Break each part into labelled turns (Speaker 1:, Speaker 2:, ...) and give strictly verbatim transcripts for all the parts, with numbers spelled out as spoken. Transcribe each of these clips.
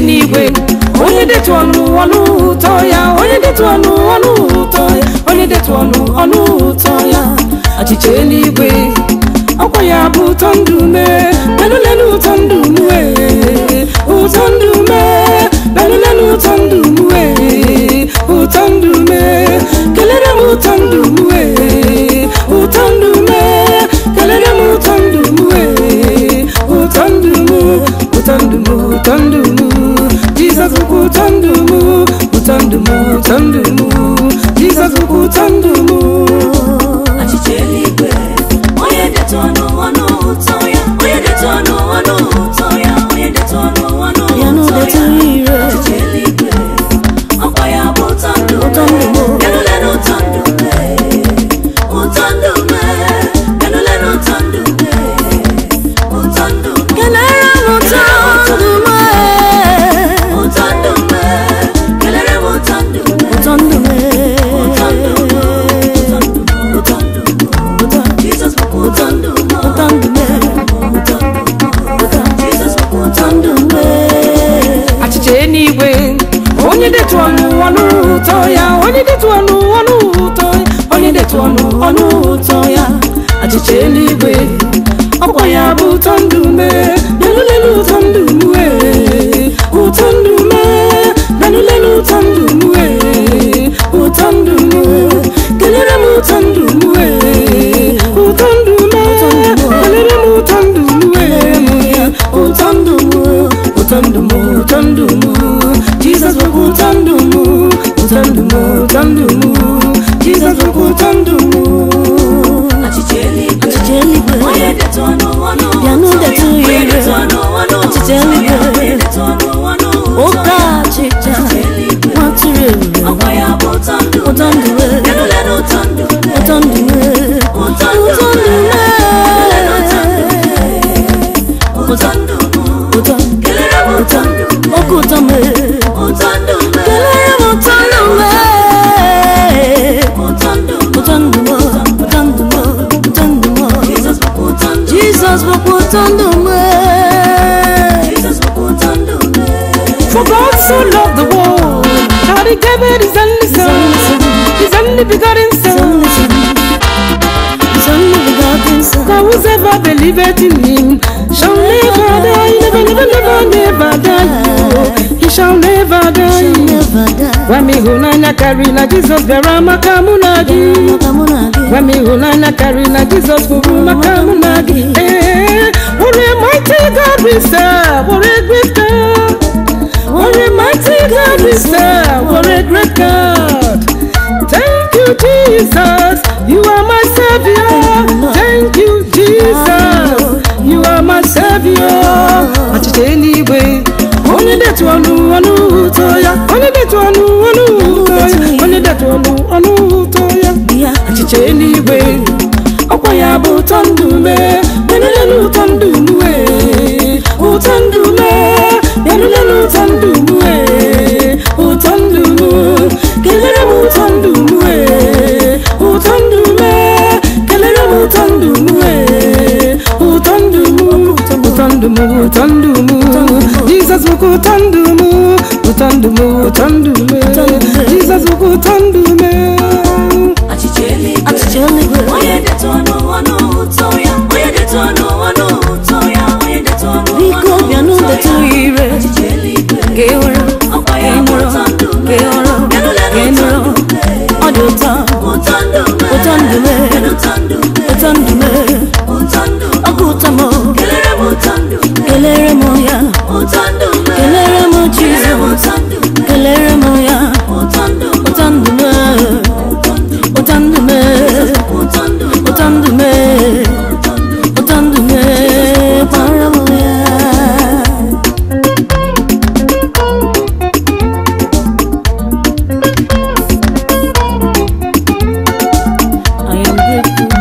Speaker 1: n'igwe onye detu ọnụ ọnụ ụtọ ya onye detu ọnụ ọnụ ụtọ ya onye detu ọnụ ọnụ ụtọ ya achịcha n'igwe ọkwa ya bụ ụtọ ndụ mee lelulelu ụtọ ndụ mue ụtọ ndụ mee lelulelu ụtọ ndụ mue ụtọ ndụ mee kelere m ụtọ ndụ mue ụtọ ndụ mee kelere m ụtọ ndụ mue ụtọ ndụ mu ụtọ ndụ mu ụtọ ndụ mu Jesus bụ ụtọ ndụ mu ụtọ ndụ mu ụtọ ndụ mu Jesus bụ ụtọ ndụ mu
Speaker 2: achịcha eluigwe onye detu ọnụ ọnụ ụtọ ya onye detu ọnụ ọnụ ụtọ ya onye detu ọnụ ọnụ ụtọ ya achịcha eluigwe ọkwa ya bụ ụtọ ndụ enulenu ụtọ ndụ ụtọ ndụ enulenu ụtọ ndụ ụtọ ndụ
Speaker 1: kelere m ụtọ ndụ
Speaker 2: ụtọ ndụ kelere m ụtọ ndụ
Speaker 1: ụtọ ndụ
Speaker 2: ụtọ ndụ ụtọ ndụ Jesus bụ ụtọ ndụ
Speaker 1: ụtọ ndụ
Speaker 2: Jesus bụ ụtọ ndụ
Speaker 1: achịcha n'igwe onye detu ọnụ ọnụ ụtọ ya onye detu ọnụ ọnụ ụtọ ya onye detu ọnụ ọnụ ụtọ ya achịcha n'igwe ọkwa ya bụ ụtọ ndụ mee lelulelu ụtọ ndụ mue ụtọ ndụ mee lelulelu ụtọ ndụ mue ụtọ ndụ mu kelere m ụtọ ndụ mue ụtọ ndụ mee kelere m ụtọ ndụ mue ụtọ ndụ mu ụtọ ndụ mu ụtọ ndụ mu Jesus bụ ụtọ ndụ mu ụtọ ndụ mu ụtọ ndụ mu Jesus bụ ụtọ ndụ mu
Speaker 2: achịcha eluigwe
Speaker 1: achịcha eluigwe
Speaker 2: onye detu ọnụ ọnụ
Speaker 1: ya nu detu
Speaker 2: onye
Speaker 1: ire
Speaker 2: detu ọnụ ọnụ
Speaker 1: achịcha eluigwe
Speaker 2: onye detu ọnụ ọnụ
Speaker 1: oke achịcha nwatụrụ ebube
Speaker 2: ọkwa ya bụ ụtọ ndụ
Speaker 1: ụtọ ndụ
Speaker 2: enulenu ụtọ ndụ
Speaker 1: ụtọ ndụ
Speaker 2: ụtọ ndụ
Speaker 1: ụtọ ndụ
Speaker 2: ụtọ ndụ
Speaker 1: ụtọ
Speaker 2: kelere m ụtọ ndụ
Speaker 1: oke ụtọ mee
Speaker 2: ụtọ ndụ
Speaker 1: kelere m ụtọ ndụ mee
Speaker 2: ụtọ ndụ
Speaker 1: ụtọ ndụ m ụtọ ndụ m ụtọ ndụ m
Speaker 2: Jesus bụ ụtọ ndụ
Speaker 1: Jesus bụkwa ụtọ ndụ mee
Speaker 2: Jesus bụ ụtọ ndụ
Speaker 1: For God so loved the world that he gave it his only son, his only begotten son, his only begotten son. That whosoever believeth in him shall never die, never, never, never, never die. Oh, he shall never die. Wami hunanya karina Jesus bera makamunagi. Wami hunanya karina Jesus buru makamunagi. Eh, what a mighty God we serve, what a great God. What a mighty God we serve, what a great God. Thank you, Jesus, you are my Savior. Thank you, Jesus, you are my Savior. Achịcha eluigwe onye detu ọnụ ọnụ ụtọ ya onye detu ọnụ ọnụ ụtọ ya onye detu ọnụ ọnụ ụtọ ya achịcha eluigwe ọkwa ya bụ ụtọ ndụ mee lelulelu ụtọ ndụ mue ụtọ ndụ mee lelulelu ụtọ ndụ mue ụtọ ndụ mu kelere m ụtọ ndụ mue ụtọ ndụ mee kelere m ụtọ ndụ mue ụtọ ndụ mu ụtọ ndụ mu ụtọ ndụ mu Jesus bụ ụtọ ndụ mu ụtọ ndụ mu ụtọ ndụ me Jesus bụ ụtọ ndụ me
Speaker 2: achịcha eluigwe
Speaker 1: achịcha eluigwe
Speaker 2: onye detu ọnụ ọnụ ụtọ ya onye detu ọnụ ọnụ ụtọ ya onye detu ọnụ
Speaker 1: biko bịa nu detu ire
Speaker 2: achịcha eluigwe
Speaker 1: ka ị hụrụ
Speaker 2: ọkwa ya bụ ụtọ ndụ
Speaker 1: ka ị hụrụ ka ị nụrụ ọ dị ụtọ
Speaker 2: ụtọ ndụ
Speaker 1: ụtọ ndụ me
Speaker 2: ụtọ ndụ
Speaker 1: ụtọ ndụ me
Speaker 2: ụtọ ndụ
Speaker 1: ọkụ ụtọ m
Speaker 2: kelere m ụtọ ndụ
Speaker 1: kelere m ya
Speaker 2: ụtọ ndụ
Speaker 1: kelere m
Speaker 2: kelere m
Speaker 1: Jesus
Speaker 2: ụtọ ndụ
Speaker 1: kelere m ya
Speaker 2: ụtọ ndụ
Speaker 1: ụtọ ndụ me ụtọ ndụ me
Speaker 2: ụtọ ndụ
Speaker 1: ụtọ ndụ me ụtọ ndụ me gbara m ya I am grateful.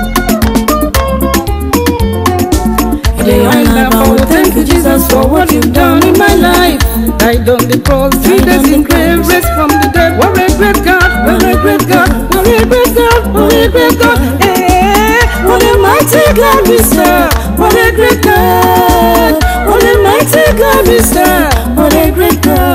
Speaker 1: They are not thank you, Jesus, for what you've done in my life. Died on the cross, three days in grave, raised from the dead. What a great God, what a great God, what a great God, what a great God. Eh, what a mighty God we serve, what a great God, what a mighty God we serve, what a great God.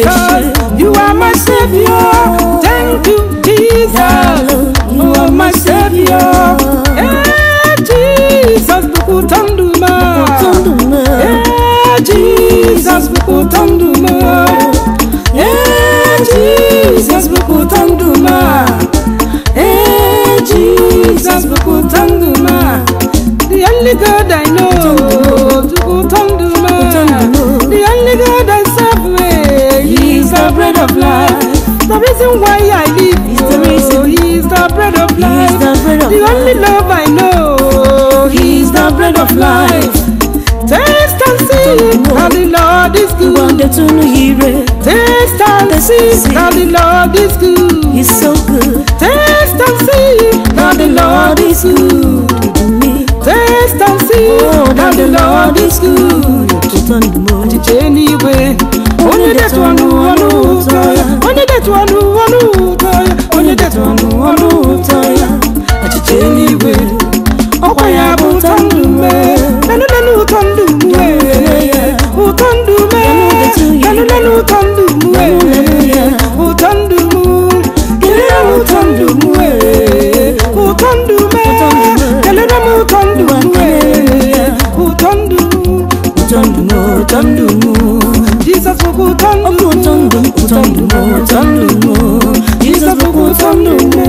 Speaker 1: You are my Savior. Thank you, Jesus. You are my Savior. Eh, Jesus, bukutanduma. Eh, Jesus, bukutanduma. Eh, Jesus, bukutanduma. Eh, Jesus, bukutanduma. The only God I know, bukutanduma. The only God I serve, He is the bread of life. The reason why I live, He is the bread of life. The only love I know, He is the bread of life. Taste and see that the Lord is good. Taste and see that the Lord is good.
Speaker 2: He's so good.
Speaker 1: Taste and see that the Lord is good. Taste and see that the Lord is good. Anyway, only that one who knows, only that one who knows, only that one who knows. Anyway, oh, I have utandu me, nanu nanu utandu me, utandu me, nanu nanu utandu me, utandu mu, kile utandu me, utandu me, kile namu utandu me, utandu, utandu mu, utandu mu, Jesus utandu mu, utandu mu, utandu mu, Jesus utandu mu.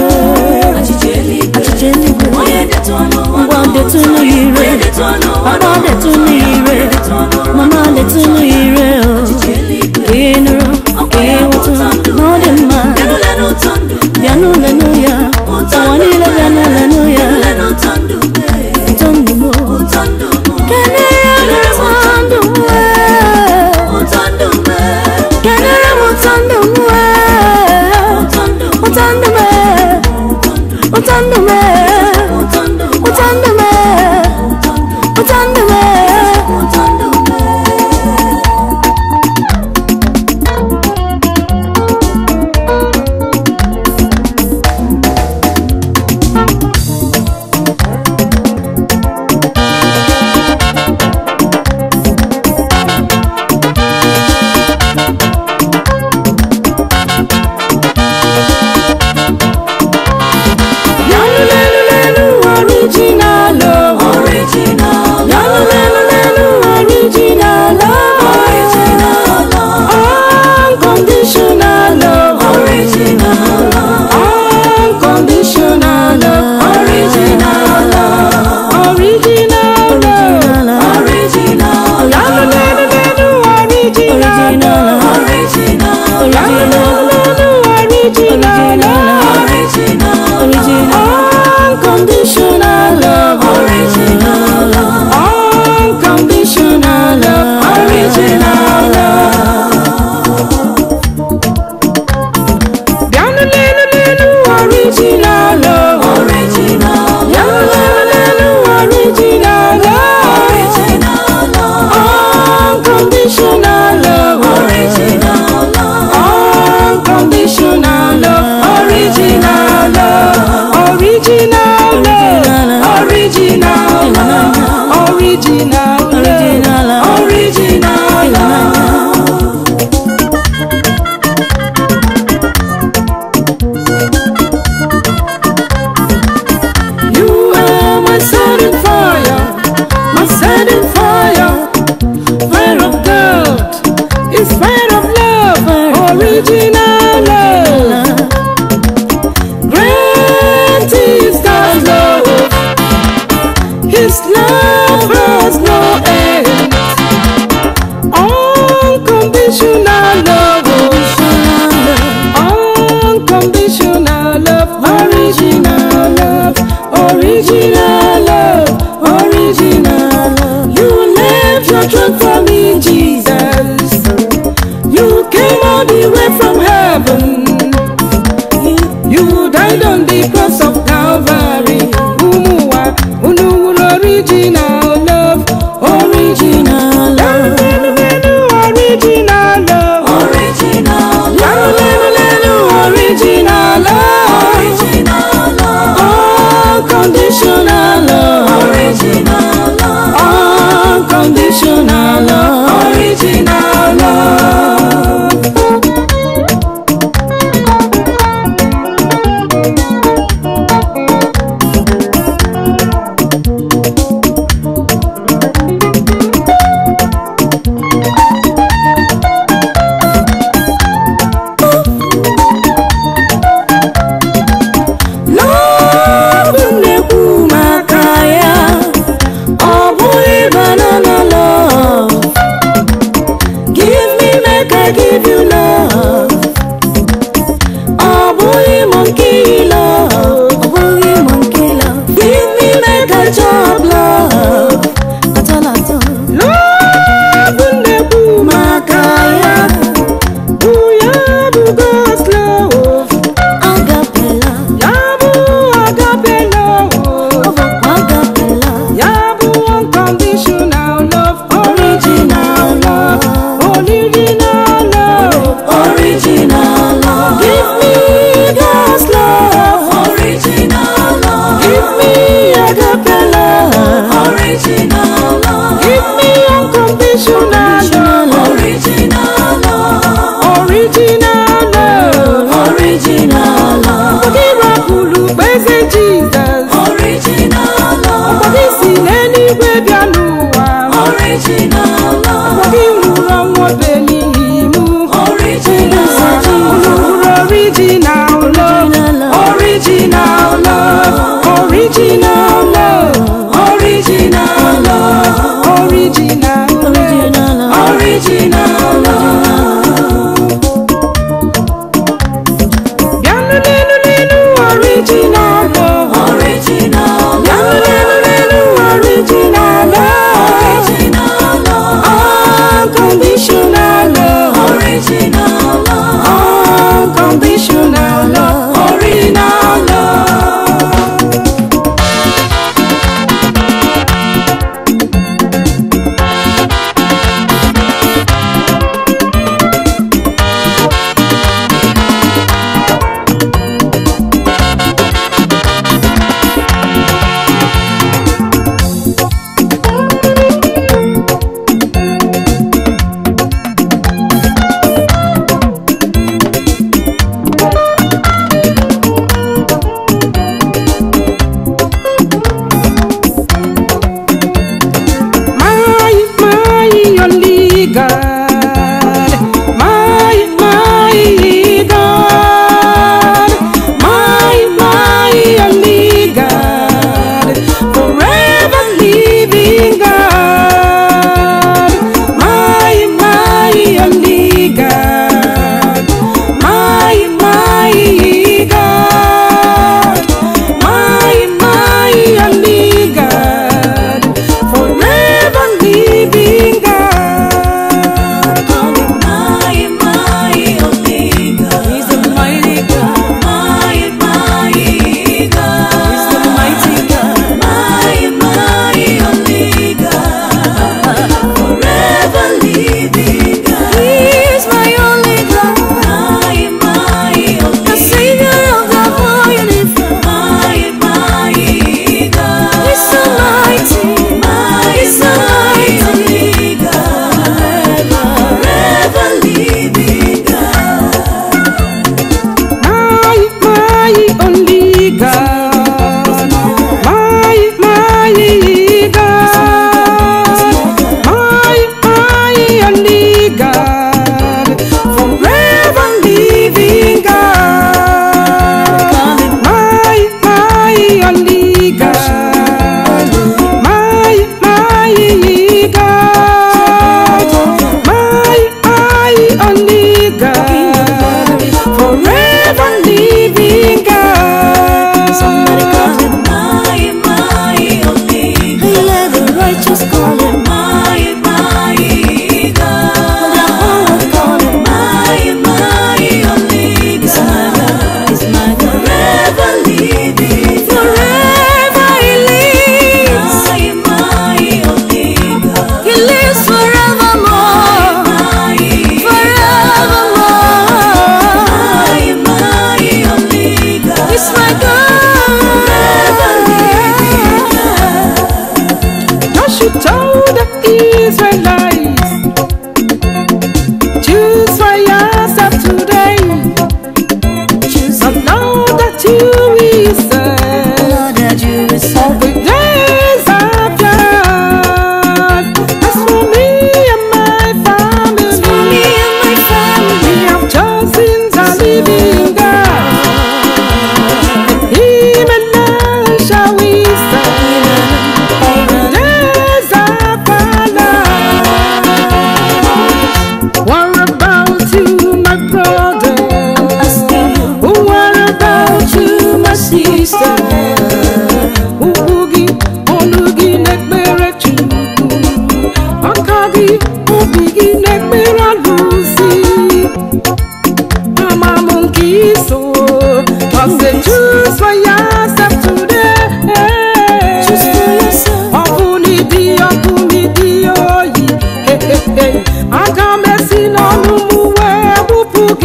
Speaker 2: Oye de tono, de tono ire, papa de tono ire, mama de tono ire. Inro, ewoto, no de ma. Yanu lenu ya, tawani le yanu lenu ya. Utandu mo, kene ya utandu mo, utandu mo, kene ya utandu mo, utandu mo, utandu mo.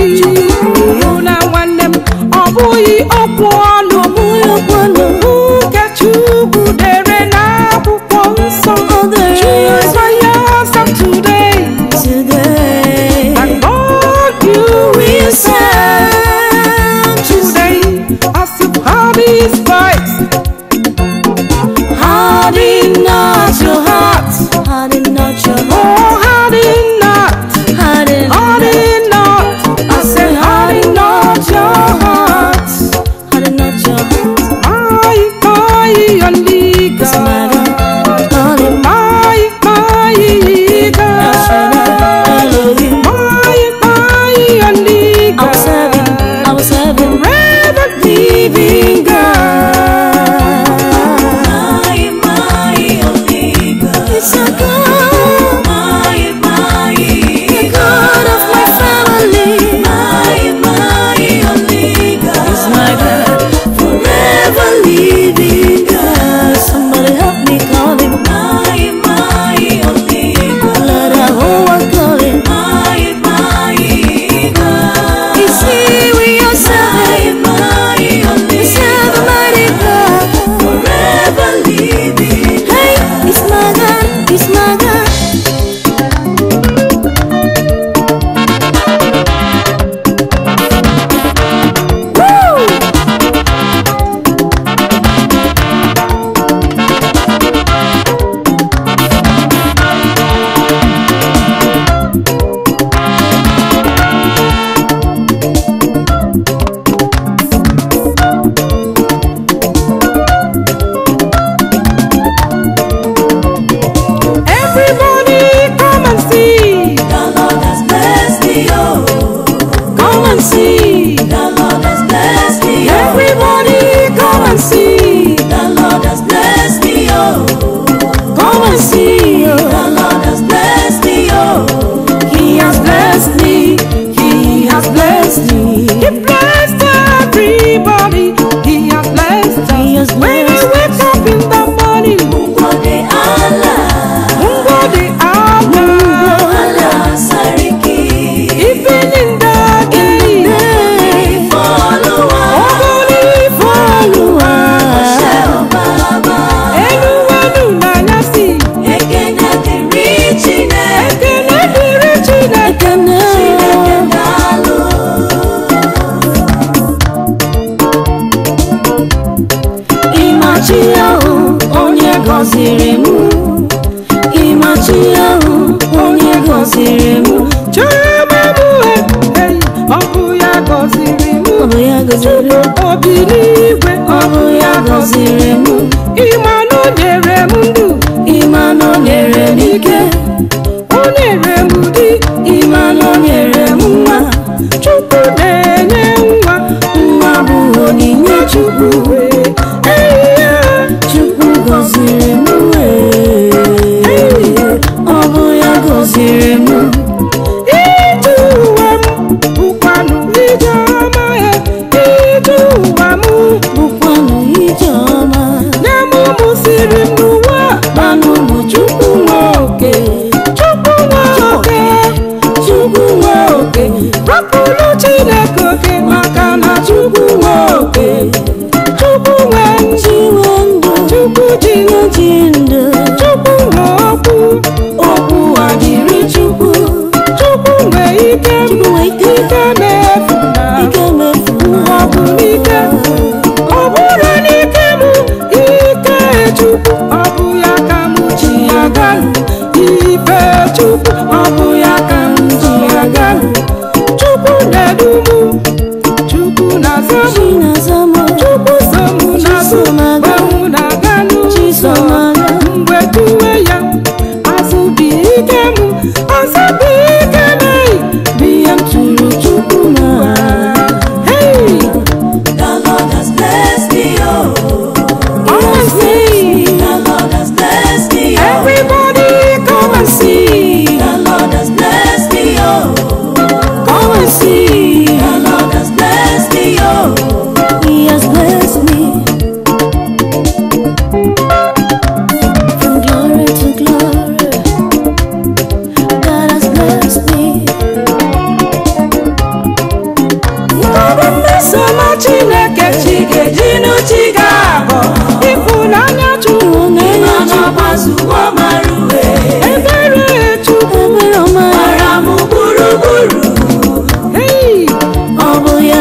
Speaker 1: na nwanne m ọ bụghị okwu ọnụ nke Chukwu dere n'akwụkwọ nsọ. Choose yourself today and God you will serve today as you have His voice. Harden not your heart,
Speaker 2: Harden not your
Speaker 1: oh harden not,
Speaker 2: Harden
Speaker 1: harden not. I say harden not your heart.
Speaker 2: Harden not your heart.
Speaker 1: My, my only God,
Speaker 2: Harden
Speaker 1: my, my God,
Speaker 2: Elohim.
Speaker 1: my, my only
Speaker 2: I was serving, I
Speaker 1: God,
Speaker 2: was serving.
Speaker 1: forever living God.
Speaker 2: My, my only God. It's a God. My, my the God of my family. My, my only God. It's my God. Forever living God. Somebody help me call Him. My, my only God. Let the whole world call Him. My, my God. It's He we are serving. My, only we serve a mighty God. Forever living God. Hey, it's my God. It's my God. Woo!
Speaker 1: Everybody come and see,
Speaker 2: The Lord has blessed thee, oh.
Speaker 1: come and see.
Speaker 2: The Lord has blessed thee, oh.
Speaker 1: Everybody come and see,
Speaker 2: The Lord has blessed thee, oh.
Speaker 1: come and see.
Speaker 2: The Lord has blessed thee, oh.
Speaker 1: He has blessed me, He has blessed me. He blessed everybody, He has blessed
Speaker 2: He has
Speaker 1: us. When we
Speaker 2: blessed
Speaker 1: wake up in the morning,
Speaker 2: Ngode Allah,
Speaker 1: Mungo de Allah,
Speaker 2: Allah Sariki.
Speaker 1: even in the day,
Speaker 2: Follow
Speaker 1: Ogoni Folua,
Speaker 2: Shel Baba.
Speaker 1: Elu Elu Nanyasi,
Speaker 2: Ekene dịrị Chineke.
Speaker 1: Ekene dịrị Chineke.
Speaker 2: Chineke daalụ. Ịmachi ahụ onye gọziri m. Ịmachi ahụ onye gọziri m.
Speaker 1: Chioma mụ hey, ọ bụ ya gọziri mụ.
Speaker 2: Ọ bụ ya gọziri m.
Speaker 1: Obi n'igwe,
Speaker 2: Ọ bụ ya gọziri m.
Speaker 1: ịma na o nyere m ndụ,
Speaker 2: Ịma na o nyere m ike.
Speaker 1: o nyere m di,
Speaker 2: Ịma na o nyere m nwa.
Speaker 1: Chukwu na-enye nwa,
Speaker 2: Nwa bụ onyinye Chukwu.
Speaker 1: eyiya,
Speaker 2: Chukwu gọziri m wee. Ọ bụ ya gọziri m.
Speaker 1: ije ụwa m bụkwanụ ije ọma ya, ije ụwa m
Speaker 2: Bụkwanụ ije ọma.
Speaker 1: nye m ụmụ siri m n'ụwa,
Speaker 2: Manụ ụmụ Chukwu nwe oke.
Speaker 1: Chukwu nwe oke,
Speaker 2: Chukwu nwe oke.
Speaker 1: rapụrụ Chineke oke, maka na Chukwu nwe oke, Chukwu nwe ndụ,
Speaker 2: Chi nwe ndụ.
Speaker 1: Chukwu ji ndụ,
Speaker 2: Chi ndụ.
Speaker 1: Chukwu nwe okwu,
Speaker 2: Okwu adịrị Chukwu.
Speaker 1: Chukwu nwe ike,
Speaker 2: Chukwu nwe ike.
Speaker 1: ike na-efu na
Speaker 2: Ike mefu.
Speaker 1: ọ bụ n'ike, ọ bụrụ n'ike m, ike Chukwu, ọ bụ ya ka m ji aga ife Chukwu, ọ bụ ya ka m ji aga. Chukwu na-edu m, Chukwu na-azọ m,
Speaker 2: Chi na-aza m.
Speaker 1: Chukwu so m n'azụ,
Speaker 2: Chisom aga.
Speaker 1: mgbe m na-aga n'ụzọ,
Speaker 2: Chisom aga.
Speaker 1: mgbe tuwe ya, azụbi ike m, azụbi ike m,
Speaker 2: Biya m tụrụ Chukwu n'ala.
Speaker 1: hey,
Speaker 2: The Lord has blessed thee, oh.
Speaker 1: honestly,
Speaker 2: The Lord has blessed thee, oh.
Speaker 1: everybody come and see,
Speaker 2: The Lord has blessed thee, oh.
Speaker 1: come and see,
Speaker 2: The Lord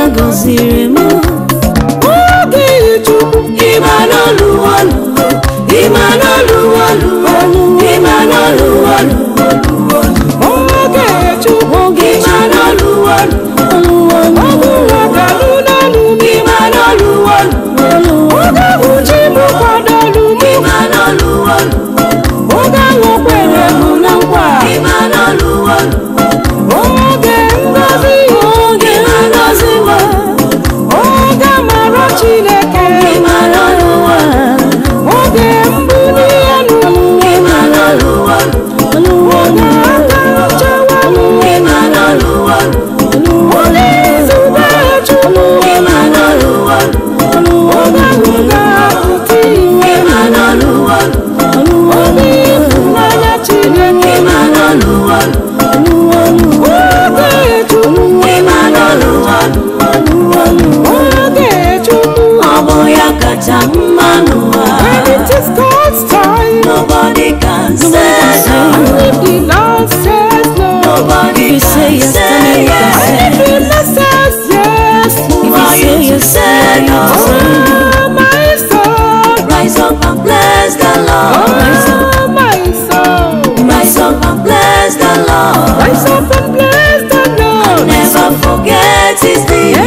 Speaker 2: gọziri m
Speaker 1: oge Chukwu
Speaker 2: Imanolu olu Imanolu olu Imanolu olu
Speaker 1: oge Chukwu
Speaker 2: oge Imanolu olu
Speaker 1: oge wagalu n'olu
Speaker 2: Imanolu olu
Speaker 1: oge uchi m kwadolu m
Speaker 2: Imanolu olu
Speaker 1: oge ahụ kwere m na nkwa
Speaker 2: Imanolu olu
Speaker 1: oge ngozi
Speaker 2: oge ngozi m
Speaker 1: oge mara Chineke
Speaker 2: Imanolu olu
Speaker 1: oge mbuli elu
Speaker 2: Imanolu olu
Speaker 1: oge aka nchewa m
Speaker 2: Imanolu olu
Speaker 1: oge izube Chukwu
Speaker 2: Imanolu olu
Speaker 1: oge ahụ ga-apụta ihe
Speaker 2: Imanolu olu
Speaker 1: oge ịhụnanya Chineke
Speaker 2: Imanolu olu
Speaker 1: oge Chukwu
Speaker 2: Imanolu olu
Speaker 1: oge Chukwu
Speaker 2: ọ bụ ya kacha mma n'ụwa
Speaker 1: when it is God's time
Speaker 2: nobody can say no
Speaker 1: and if the Lord says no
Speaker 2: nobody
Speaker 1: if
Speaker 2: can
Speaker 1: he
Speaker 2: say yes
Speaker 1: and if the Lord says yes
Speaker 2: for you to say no
Speaker 1: oh my soul
Speaker 2: rise up and bless the Lord
Speaker 1: oh my soul
Speaker 2: rise up and bless the Lord
Speaker 1: rise up and bless the Lord
Speaker 2: never forget his deeds